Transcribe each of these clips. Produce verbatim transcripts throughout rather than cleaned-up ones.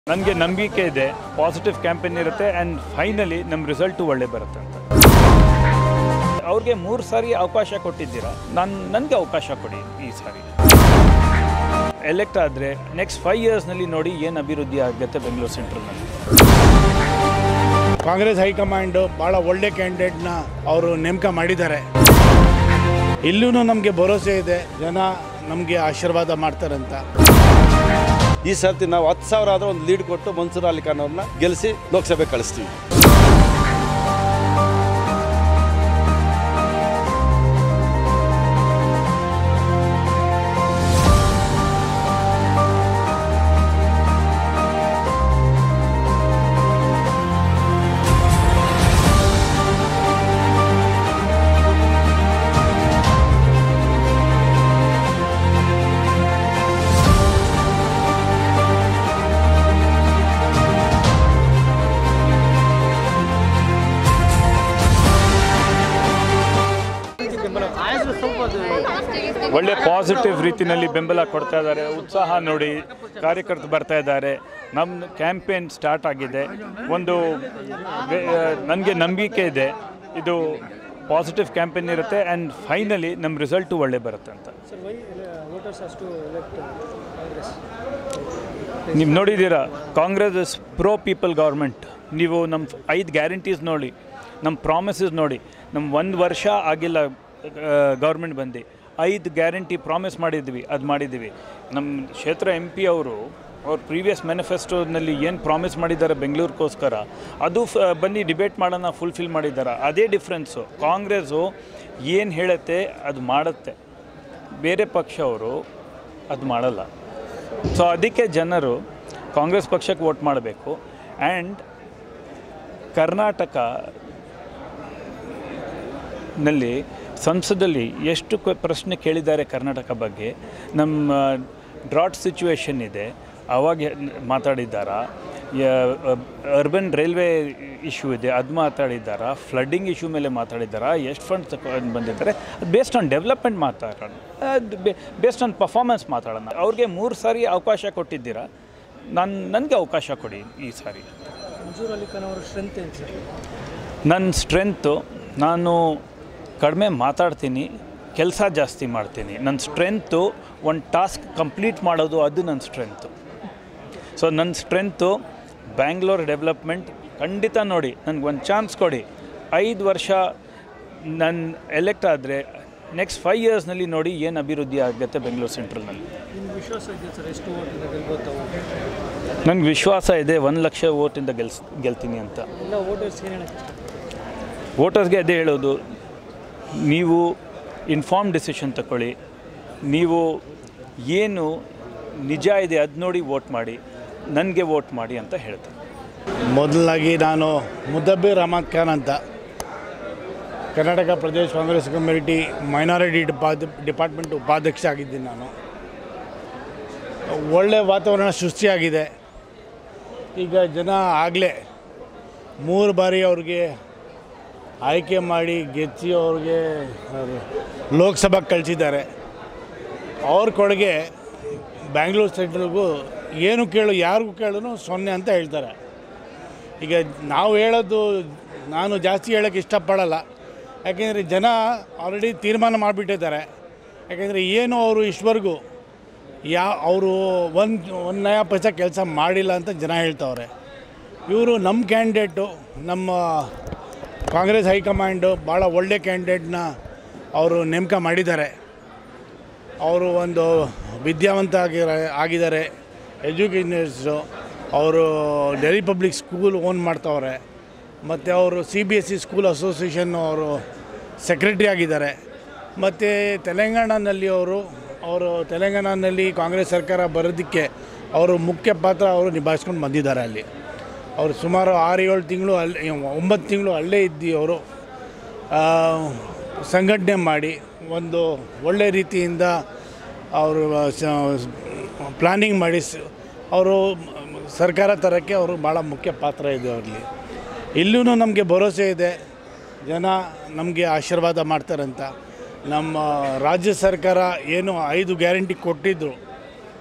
ನನಗೆ ನಂಬಿಕೆ ಇದೆ ಪಾಸಿಟಿವ್ ಕ್ಯಾಂಪೇನ್ ಇರುತ್ತೆ ಆ್ಯಂಡ್ ಫೈನಲಿ ನಮ್ಮ ರಿಸಲ್ಟು ಒಳ್ಳೆ ಬರುತ್ತೆ ಅಂತ. ಅವ್ರಿಗೆ ಮೂರು ಸಾರಿ ಅವಕಾಶ ಕೊಟ್ಟಿದ್ದೀರಾ, ನಾನು ನನಗೆ ಅವಕಾಶ ಕೊಡಿ ಈ ಸಾರಿ. ಎಲೆಕ್ಟ್ ಆದರೆ ನೆಕ್ಸ್ಟ್ ಫೈವ್ ಇಯರ್ಸ್ನಲ್ಲಿ ನೋಡಿ ಏನು ಅಭಿವೃದ್ಧಿ ಆಗುತ್ತೆ ಬೆಂಗಳೂರು ಸೆಂಟ್ರಲ್ನಲ್ಲಿ. ಕಾಂಗ್ರೆಸ್ ಹೈಕಮಾಂಡು ಭಾಳ ಒಳ್ಳೆ ಕ್ಯಾಂಡಿಡೇಟ್ನ ಅವರು ನೇಮಕ ಮಾಡಿದ್ದಾರೆ. ಇಲ್ಲೂ ನಮಗೆ ಭರವಸೆ ಇದೆ, ಜನ ನಮಗೆ ಆಶೀರ್ವಾದ ಮಾಡ್ತಾರಂತ. ಈ ಸರ್ತಿ ನಾವು ಹತ್ತು ಸಾವಿರ ಆದರೂ ಒಂದು ಲೀಡ್ ಕೊಟ್ಟು ಮನ್ಸೂರ್ ಅಲಿ ಖಾನ್ ಅವ್ರನ್ನ ಗೆಲ್ಲಿಸಿ ಲೋಕಸಭೆ ಕಳಿಸ್ತೀವಿ. ಒಳ್ಳೆ ಪಾಸಿಟಿವ್ ರೀತಿಯಲ್ಲಿ ಬೆಂಬಲ ಕೊಡ್ತಾ ಇದ್ದಾರೆ. ಉತ್ಸಾಹ ನೋಡಿ ಕಾರ್ಯಕರ್ತರು ಬರ್ತಾ ಇದ್ದಾರೆ. ನಮ್ಮ ಕ್ಯಾಂಪೇನ್ ಸ್ಟಾರ್ಟ್ ಆಗಿದೆ. ಒಂದು ನನಗೆ ನಂಬಿಕೆ ಇದೆ ಇದು ಪಾಸಿಟಿವ್ ಕ್ಯಾಂಪೇನ್ ಇರುತ್ತೆ ಆ್ಯಂಡ್ ಫೈನಲಿ ನಮ್ಮ ರಿಸಲ್ಟು ಒಳ್ಳೆ ಬರುತ್ತೆ ಅಂತ. ನೀವು ನೋಡಿದ್ದೀರಾ, Congress is pro people government. ನೀವು ನಮ್ಮ ಐದು ಗ್ಯಾರಂಟೀಸ್ ನೋಡಿ, ನಮ್ಮ ಪ್ರಾಮಿಸಸ್ ನೋಡಿ. ನಮ್ಮ ಒಂದು ವರ್ಷ ಆಗಿಲ್ಲ ಗೌರ್ಮೆಂಟ್ ಬಂದು, ಐದು ಗ್ಯಾರಂಟಿ ಪ್ರಾಮಿಸ್ ಮಾಡಿದ್ವಿ, ಅದು ಮಾಡಿದ್ದೀವಿ. ನಮ್ಮ ಕ್ಷೇತ್ರ ಎಂ ಪಿ ಅವರು ಅವ್ರ ಪ್ರೀವಿಯಸ್ ಮ್ಯಾನಿಫೆಸ್ಟೋನಲ್ಲಿ ಏನು ಪ್ರಾಮಿಸ್ ಮಾಡಿದ್ದಾರೆ ಬೆಂಗಳೂರಿಗೋಸ್ಕರ, ಅದು ಫ ಬನ್ನಿ ಡಿಬೇಟ್ ಮಾಡೋಣ, ಫುಲ್ಫಿಲ್ ಮಾಡಿದ್ದಾರೆ. ಅದೇ ಡಿಫ್ರೆನ್ಸು. ಕಾಂಗ್ರೆಸ್ಸು ಏನು ಹೇಳುತ್ತೆ ಅದು ಮಾಡುತ್ತೆ, ಬೇರೆ ಪಕ್ಷ ಅವರು ಅದು ಮಾಡಲ್ಲ. ಸೊ ಅದಕ್ಕೆ ಜನರು ಕಾಂಗ್ರೆಸ್ ಪಕ್ಷಕ್ಕೆ ವೋಟ್ ಮಾಡಬೇಕು. ಆ್ಯಂಡ್ ಕರ್ನಾಟಕ ನಲ್ಲಿ ಸಂಸದಲ್ಲಿ ಎಷ್ಟು ಪ್ರಶ್ನೆ ಕೇಳಿದ್ದಾರೆ ಕರ್ನಾಟಕ ಬಗ್ಗೆ. ನಮ್ಮ ಡ್ರಾಟ್ ಸಿಚುವೇಶನ್ ಇದೆ, ಅವಾಗ ಮಾತಾಡಿದ್ದಾರಾ. ಅರ್ಬನ್ ರೈಲ್ವೆ ಇಶ್ಯೂ ಇದೆ, ಅದು ಮಾತಾಡಿದ್ದಾರಾ. ಫ್ಲಡ್ಡಿಂಗ್ ಇಶ್ಯೂ ಮೇಲೆ ಮಾತಾಡಿದ್ದಾರಾ. ಎಷ್ಟು ಫಂಡ್ ತಗೊಂಡು ಬಂದಿದ್ದಾರೆ, ಅದು ಬೇಸ್ಡ್ ಆನ್ ಡೆವಲಪ್ಮೆಂಟ್ ಮಾತಾಡೋಣ, ಅದು ಬೇಸ್ಡ್ ಆನ್ ಪರ್ಫಾರ್ಮೆನ್ಸ್ ಮಾತಾಡೋಣ. ಅವ್ರಿಗೆ ಮೂರು ಸಾರಿ ಅವಕಾಶ ಕೊಟ್ಟಿದ್ದೀರಾ, ನಾನು ನನಗೆ ಅವಕಾಶ ಕೊಡಿ ಈ ಸಾರಿ. ಮನ್ಸೂರ್ ಅಲಿ ಖಾನ್ ಅವರ ಸ್ಟ್ರೆಂತ್ ಏನು ಸರ್? ನನ್ನ ಸ್ಟ್ರೆಂತು, ನಾನು ಕಡಿಮೆ ಮಾತಾಡ್ತೀನಿ, ಕೆಲಸ ಜಾಸ್ತಿ ಮಾಡ್ತೀನಿ. ನನ್ನ ಸ್ಟ್ರೆಂತು ಒಂದು ಟಾಸ್ಕ್ ಕಂಪ್ಲೀಟ್ ಮಾಡೋದು, ಅದು ನನ್ನ ಸ್ಟ್ರೆಂತು. ಸೊ ನನ್ನ ಸ್ಟ್ರೆಂತು ಬ್ಯಾಂಗ್ಳೂರ್ ಡೆವಲಪ್ಮೆಂಟ್. ಖಂಡಿತ ನೋಡಿ, ನನಗೆ ಒಂದು ಚಾನ್ಸ್ ಕೊಡಿ. ಐದು ವರ್ಷ ನನ್ನ ಎಲೆಕ್ಟ್ ಆದರೆ ನೆಕ್ಸ್ಟ್ ಫೈವ್ ಇಯರ್ಸ್ನಲ್ಲಿ ನೋಡಿ ಏನು ಅಭಿವೃದ್ಧಿ ಆಗುತ್ತೆ ಬೆಂಗಳೂರು ಸೆಂಟ್ರಲ್ನಲ್ಲಿ. ನಿಮ್ಗೆ ವಿಶ್ವಾಸ ಇದೆ ಸರ್? ಎಷ್ಟು ಓಟಿಂದ ಗೆಲ್ಬೋತಾವು? ನನಗೆ ವಿಶ್ವಾಸ ಇದೆ ಒಂದು ಲಕ್ಷ ಓಟಿಂದ ಗೆಲ್ಸ್ ಗೆಲ್ತೀನಿ ಅಂತ. ಎಲ್ಲ ವೋಟರ್ಸ್ ಏನು ಹೇಳೋಕ್ಕೆ ಇಷ್ಟ? ವೋಟರ್ಸ್ಗೆ ಅದೇ ಹೇಳೋದು, ನೀವು ಇನ್ಫಾರ್ಮ್ ಡಿಸಿಷನ್ ತಗೊಳ್ಳಿ. ನೀವು ಏನು ನಿಜ ಇದೆ ಅದು ನೋಡಿ ವೋಟ್ ಮಾಡಿ, ನನಗೆ ವೋಟ್ ಮಾಡಿ ಅಂತ ಹೇಳ್ತೀನಿ. ಮೊದಲಾಗಿ ನಾನು ಮುದ್ದಬ್ಬಿರ್ ಅಹಮದ್ ಖಾನ್ ಅಂತ, Karnataka Pradesh Congress committee minority depart department ಉಪಾಧ್ಯಕ್ಷ ಆಗಿದ್ದೀನಿ. ನಾನು ಒಳ್ಳೆ ವಾತಾವರಣ ಸೃಷ್ಟಿಯಾಗಿದೆ. ಈಗ ಜನ ಆಗಲೇ ಮೂರು ಬಾರಿ ಅವ್ರಿಗೆ ಆಯ್ಕೆ ಮಾಡಿ ಗೆಚ್ಚಿ ಅವ್ರಿಗೆ ಲೋಕಸಭೆಗೆ ಕಳಿಸಿದ್ದಾರೆ. ಅವ್ರ ಕೊಡುಗೆ ಬ್ಯಾಂಗ್ಳೂರು ಸೆಂಟ್ರಲ್ಗೂ ಏನು ಕೇಳು ಯಾರಿಗೂ ಕೇಳೂ ಸೊನ್ನೆ ಅಂತ ಹೇಳ್ತಾರೆ. ಈಗ ನಾವು ಹೇಳೋದು ನಾನು ಜಾಸ್ತಿ ಹೇಳೋಕ್ಕೆ ಇಷ್ಟಪಡಲ್ಲ, ಯಾಕೆಂದರೆ ಜನ ಆಲ್ರೆಡಿ ತೀರ್ಮಾನ ಮಾಡಿಬಿಟ್ಟಿದ್ದಾರೆ. ಯಾಕೆಂದರೆ ಏನು ಅವರು ಇಷ್ಟವರೆಗೂ ಯಾ ಅವರು ಒಂದು ಒಂದು ನಯ ಪೈಸಾ ಕೆಲಸ ಮಾಡಿಲ್ಲ ಅಂತ ಜನ ಹೇಳ್ತವ್ರೆ. ಇವರು ನಮ್ಮ ಕ್ಯಾಂಡಿಡೇಟು, ನಮ್ಮ ಕಾಂಗ್ರೆಸ್ ಹೈಕಮಾಂಡು ಭಾಳ ಒಳ್ಳೆ ಕ್ಯಾಂಡಿಡೇಟ್ನ ಅವರು ನೇಮಕ ಮಾಡಿದ್ದಾರೆ. ಅವರು ಒಂದು ವಿದ್ಯಾವಂತ ಆಗಿರ ಆಗಿದ್ದಾರೆ, ಎಜುಕೇಷನಿಸ್ಟು. ಅವರು ಡೆಲ್ಲಿ ಪಬ್ಲಿಕ್ ಸ್ಕೂಲ್ ಓನ್ ಮಾಡ್ತವ್ರೆ. ಮತ್ತು ಅವರು C B S C school association ಅವರು ಸೆಕ್ರೆಟ್ರಿ ಆಗಿದ್ದಾರೆ. ಮತ್ತು ತೆಲಂಗಾಣದಲ್ಲಿ ಅವರು ಅವರು ತೆಲಂಗಾಣದಲ್ಲಿ ಕಾಂಗ್ರೆಸ್ ಸರ್ಕಾರ ಬರೋದಕ್ಕೆ ಅವರು ಮುಖ್ಯ ಪಾತ್ರ ಅವರು ನಿಭಾಯಿಸ್ಕೊಂಡು ಬಂದಿದ್ದಾರೆ. ಅಲ್ಲಿ ಅವರು ಸುಮಾರು ಆರು ಏಳು ತಿಂಗಳು ಅಲ್ಲಿ ಒಂಬತ್ತು ತಿಂಗಳು ಅಲ್ಲೇ ಇದ್ದು ಅವರು ಸಂಘಟನೆ ಮಾಡಿ ಒಂದು ಒಳ್ಳೆ ರೀತಿಯಿಂದ ಅವರು ಪ್ಲ್ಯಾನಿಂಗ್ ಮಾಡಿ ಅವರು ಸರ್ಕಾರ ತರೋಕ್ಕೆ ಅವರು ಭಾಳ ಮುಖ್ಯ ಪಾತ್ರ ಇದೆ ಅವರಲ್ಲಿ. ಇಲ್ಲೂ ನಮಗೆ ಭರವಸೆ ಇದೆ, ಜನ ನಮಗೆ ಆಶೀರ್ವಾದ ಮಾಡ್ತಾರಂತ. ನಮ್ಮ ರಾಜ್ಯ ಸರ್ಕಾರ ಏನು ಐದು ಗ್ಯಾರಂಟಿ ಕೊಟ್ಟಿದ್ದರು,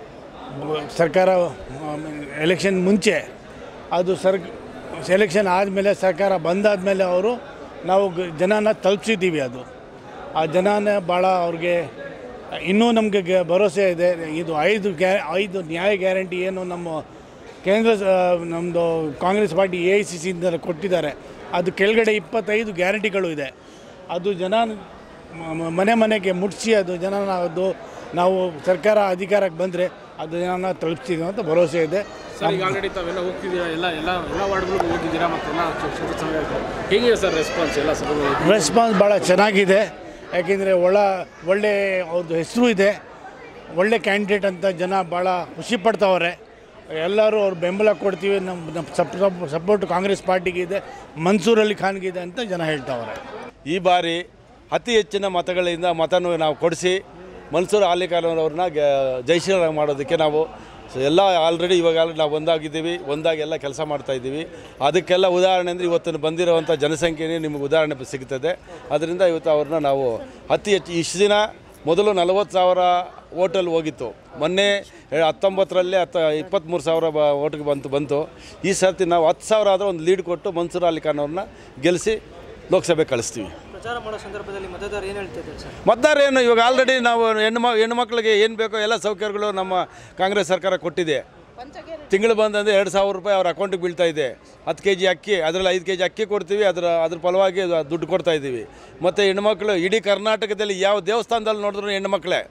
ಸರ್ಕಾರ ಎಲೆಕ್ಷನ್ ಮುಂಚೆ ಅದು ಸರ್ ಎಲೆಕ್ಷನ್ ಆದಮೇಲೆ ಸರ್ಕಾರ ಬಂದಾದಮೇಲೆ ಅವರು ನಾವು ಗ- ಜನನ ತಲುಪಿಸಿದ್ದೀವಿ. ಅದು ಆ ಜನನ ಭಾಳ ಅವ್ರಿಗೆ ಇನ್ನೂ ನಮಗೆ ಗ ಭರವಸೆ ಇದೆ. ಇದು ಐದು ಗ್ಯಾ ಐದು ನ್ಯಾಯ ಗ್ಯಾರಂಟಿ ಏನು ನಮ್ಮ ಕೇಂದ್ರ ಸ- ನಮ್ಮದು Congress party A I C ಸಿಯಿಂದ ಕೊಟ್ಟಿದ್ದಾರೆ, ಅದು ಕೆಳಗಡೆ ಇಪ್ಪತ್ತೈದು ಗ್ಯಾರಂಟಿಗಳು ಇದೆ. ಅದು ಜನ ಮ- ಮ- ಮನೆ ಮನೆಗೆ ಮುಟ್ಟಿಸಿ ಅದು ಜನನ ಅದು ನಾವು ಸರ್ಕಾರ ಅಧಿಕಾರಕ್ಕೆ ಬಂದರೆ ಅದು ಜನನ ತಲುಪಿಸ್ತೀವಿ ಅಂತ ಭರವಸೆ ಇದೆ. ಸರ್ ಈಗ ಆಲ್ರೆಡಿ ತಾವೆಲ್ಲ ಹೋಗ್ತಿದ್ದೀರಾ, ಎಲ್ಲ ಎಲ್ಲ ಎಲ್ಲ ವಾರ್ಡ್ಗಳಿಗೂ ಹೋಗಿದ್ದೀರಾ ಮತ್ತೆಲ್ಲ ಕ್ಷೇತ್ರ ಸಭೆ ಹೇಗಿದೆ ಸರ್ ರೆಸ್ಪಾನ್ಸ್ ಎಲ್ಲ ಸಭೆಗಳು? ರೆಸ್ಪಾನ್ಸ್ ಭಾಳ ಚೆನ್ನಾಗಿದೆ. ಯಾಕೆಂದರೆ ಒಳ ಒಳ್ಳೆ ಅವ್ರದ್ದು ಹೆಸರು ಇದೆ, ಒಳ್ಳೆ ಕ್ಯಾಂಡಿಡೇಟ್ ಅಂತ ಜನ ಭಾಳ ಖುಷಿ ಪಡ್ತಾವ್ರೆ. ಎಲ್ಲರೂ ಅವ್ರು ಬೆಂಬಲ ಕೊಡ್ತೀವಿ, ನಮ್ಮ ನಮ್ಮ ಸಪ್ ಸಪೋರ್ಟ್ ಕಾಂಗ್ರೆಸ್ ಪಾರ್ಟಿಗೆ ಇದೆ, ಮನ್ಸೂರ್ ಅಲಿ ಖಾನ್ಗೆ ಇದೆ ಅಂತ ಜನ ಹೇಳ್ತಾವ್ರೆ. ಈ ಬಾರಿ ಅತಿ ಹೆಚ್ಚಿನ ಮತಗಳಿಂದ ಮತವನ್ನು ನಾವು ಕೊಡಿಸಿ ಮನ್ಸೂರ್ ಅಲಿ ಖಾನ್ ಅವ್ರನ್ನ ಜಯಶೀಲರಾಗಿ ಮಾಡೋದಕ್ಕೆ ನಾವು ಎಲ್ಲ ಆಲ್ರೆಡಿ ಇವಾಗ ಆಲ್ರೆಡಿ ನಾವು ಒಂದಾಗಿದ್ದೀವಿ, ಒಂದಾಗಿ ಎಲ್ಲ ಕೆಲಸ ಮಾಡ್ತಾಯಿದ್ದೀವಿ. ಅದಕ್ಕೆಲ್ಲ ಉದಾಹರಣೆ ಅಂದರೆ ಇವತ್ತು ಬಂದಿರುವಂಥ ಜನಸಂಖ್ಯೆನೇ ನಿಮಗೆ ಉದಾಹರಣೆ ಸಿಗ್ತದೆ. ಅದರಿಂದ ಇವತ್ತು ಅವ್ರನ್ನ ನಾವು ಅತಿ ಹೆಚ್ಚು ಇಷ್ಟು ದಿನ ಮೊದಲು ನಲವತ್ತು ಸಾವಿರ ಓಟಲ್ಲಿ ಹೋಗಿತ್ತು, ಮೊನ್ನೆ ಹತ್ತೊಂಬತ್ತರಲ್ಲಿ ಹತ್ತು ಇಪ್ಪತ್ತ್ಮೂರು ಸಾವಿರ ಬ ಓಟಿಗೆ ಬಂತು ಬಂತು ಈ ಸರ್ತಿ ನಾವು ಹತ್ತು ಸಾವಿರ ಆದರೆ ಒಂದು ಲೀಡ್ ಕೊಟ್ಟು ಮನ್ಸೂರ್ ಅಲಿ ಖಾನ್ ಅವ್ರನ್ನ ಗೆಲ್ಲಿಸಿ ಲೋಕಸಭೆ ಕಳಿಸ್ತೀವಿ. ಪ್ರಚಾರ ಮಾಡೋ ಸಂದರ್ಭದಲ್ಲಿ ಮತದಾರ ಏನು ಹೇಳ್ತಿದ್ದಾರೆ ಸರ್? ಮತದಾರ ಏನು ಇವಾಗ ಆಲ್ರೆಡಿ ನಾವು ಹೆಣ್ಣು ಮ ಹೆಣ್ಣುಮಕ್ಳಿಗೆ ಏನು ಬೇಕೋ ಎಲ್ಲ ಸೌಕರ್ಯಗಳು ನಮ್ಮ ಕಾಂಗ್ರೆಸ್ ಸರ್ಕಾರ ಕೊಟ್ಟಿದೆ. ತಿಂಗಳು ಬಂದಂದರೆ ಎರಡು ಸಾವಿರ ರೂಪಾಯಿ ಅವ್ರ ಅಕೌಂಟಿಗೆ ಬೀಳ್ತಾ ಇದೆ. ಹತ್ತು ಕೆ ಜಿ ಅಕ್ಕಿ, ಅದರಲ್ಲಿ ಐದು ಕೆ ಜಿ ಅಕ್ಕಿ ಕೊಡ್ತೀವಿ, ಅದರ ಅದ್ರ ಫಲವಾಗಿ ದುಡ್ಡು ಕೊಡ್ತಾ ಇದ್ದೀವಿ. ಮತ್ತು ಹೆಣ್ಮಕ್ಳು ಇಡೀ ಕರ್ನಾಟಕದಲ್ಲಿ ಯಾವ ದೇವಸ್ಥಾನದಲ್ಲಿ ನೋಡಿದ್ರು ಹೆಣ್ಮಕ್ಳೇ,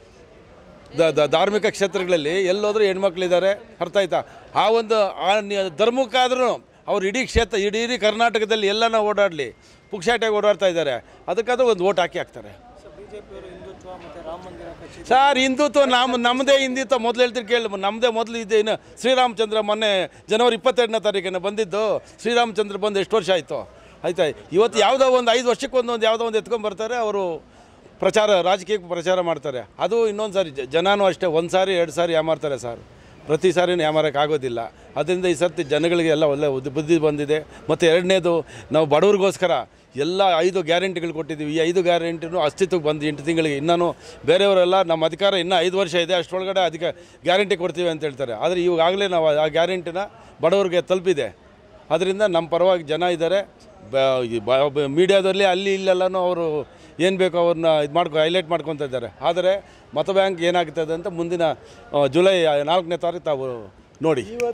ದ ದ ಧಾರ್ಮಿಕ ಕ್ಷೇತ್ರಗಳಲ್ಲಿ ಎಲ್ಲೋದ್ರೂ ಹೆಣ್ಮಕ್ಳಿದ್ದಾರೆ. ಅರ್ಥ ಆಯ್ತಾ? ಆ ಒಂದು ಆ ಧರ್ಮಕ್ಕಾದ್ರೂ ಅವ್ರು ಇಡೀ ಕ್ಷೇತ್ರ ಇಡೀ ಇಡೀ ಕರ್ನಾಟಕದಲ್ಲಿ ಎಲ್ಲನ ಓಡಾಡಲಿ, ಪುಕ್ಷಾಟಿಯಾಗಿ ಓಡಾಡ್ತಾ ಇದ್ದಾರೆ. ಅದಕ್ಕಾದ್ರೂ ಒಂದು ಓಟ್ ಹಾಕಿ ಹಾಕ್ತಾರೆ. ಬಿಜೆಪಿಯವರು ಹಿಂದುತ್ವ ಮತ್ತು ರಾಮ ಮಂದಿರ ಕಚೇರಿ ಸರ್ ಹಿಂದುತ್ವ ನಮ್ಮ ನಮ್ಮದೇ ಹಿಂದುತ್ವ ಮೊದಲು ಹೇಳ್ತೀರಿ ಕೇಳಿ, ನಮ್ಮದೇ ಮೊದಲು ಇದೆ. ಇನ್ನು ಶ್ರೀರಾಮಚಂದ್ರ ಮೊನ್ನೆ ಜನವರಿ ಇಪ್ಪತ್ತೆರಡನೇ ತಾರೀಕಿನ ಬಂದಿದ್ದು, ಶ್ರೀರಾಮಚಂದ್ರ ಬಂದು ಎಷ್ಟು ವರ್ಷ ಆಯಿತು ಆಯ್ತಾ? ಇವತ್ತು ಯಾವುದೋ ಒಂದು ಐದು ವರ್ಷಕ್ಕೆ ಒಂದೊಂದು ಯಾವುದೋ ಒಂದು ಎತ್ಕೊಂಡು ಬರ್ತಾರೆ, ಅವರು ಪ್ರಚಾರ ರಾಜಕೀಯಕ್ಕೆ ಪ್ರಚಾರ ಮಾಡ್ತಾರೆ. ಅದು ಇನ್ನೊಂದು ಸಾರಿ ಜನನೂ ಅಷ್ಟೇ, ಒಂದು ಸಾರಿ ಎರಡು ಸಾರಿ ಯಾಮಾರ್ತಾರೆ ಸರ್, ಪ್ರತಿ ಸಾರಿನೂ ಯಾಮಾರೋಕ್ಕಾಗೋದಿಲ್ಲ. ಅದರಿಂದ ಈ ಸರ್ತಿ ಜನಗಳಿಗೆ ಎಲ್ಲ ಒಳ್ಳೆ ಬುದ್ಧಿ ಬಂದಿದೆ. ಮತ್ತು ಎರಡನೇದು ನಾವು ಬಡವ್ರಿಗೋಸ್ಕರ ಎಲ್ಲ ಐದು ಗ್ಯಾರಂಟಿಗಳು ಕೊಟ್ಟಿದ್ದೀವಿ. ಈ ಐದು ಗ್ಯಾರಂಟಿನೂ ಅಸ್ತಿತ್ವಕ್ಕೆ ಬಂದು ಎಂಟು ತಿಂಗಳಿಗೆ. ಇನ್ನೂ ಬೇರೆಯವರೆಲ್ಲ ನಮ್ಮ ಅಧಿಕಾರ ಇನ್ನೂ ಐದು ವರ್ಷ ಇದೆ, ಅಷ್ಟರೊಳಗಡೆ ಅಧಿಕ ಗ್ಯಾರಂಟಿ ಕೊಡ್ತೀವಿ ಅಂತ ಹೇಳ್ತಾರೆ. ಆದರೆ ಇವಾಗಲೇ ನಾವು ಆ ಗ್ಯಾರಂಟಿನ ಬಡವ್ರಿಗೆ ತಲುಪಿದೆ. ಅದರಿಂದ ನಮ್ಮ ಪರವಾಗಿ ಜನ ಇದ್ದಾರೆ. ಮೀಡಿಯಾದಲ್ಲಿ ಅಲ್ಲಿ ಇಲ್ಲೆಲ್ಲನೂ ಅವರು ಏನು ಬೇಕೋ ಅವ್ರನ್ನ ಇದು ಮಾಡ್ಕೊ ಹೈಲೈಟ್ ಮಾಡ್ಕೊತಾ ಇದ್ದಾರೆ. ಆದರೆ ಮತ ಬ್ಯಾಂಕ್ ಏನಾಗ್ತದೆ ಅಂತ ಮುಂದಿನ ಜುಲೈ ನಾಲ್ಕನೇ ತಾರೀಕು ತಾವು ನೋಡಿ.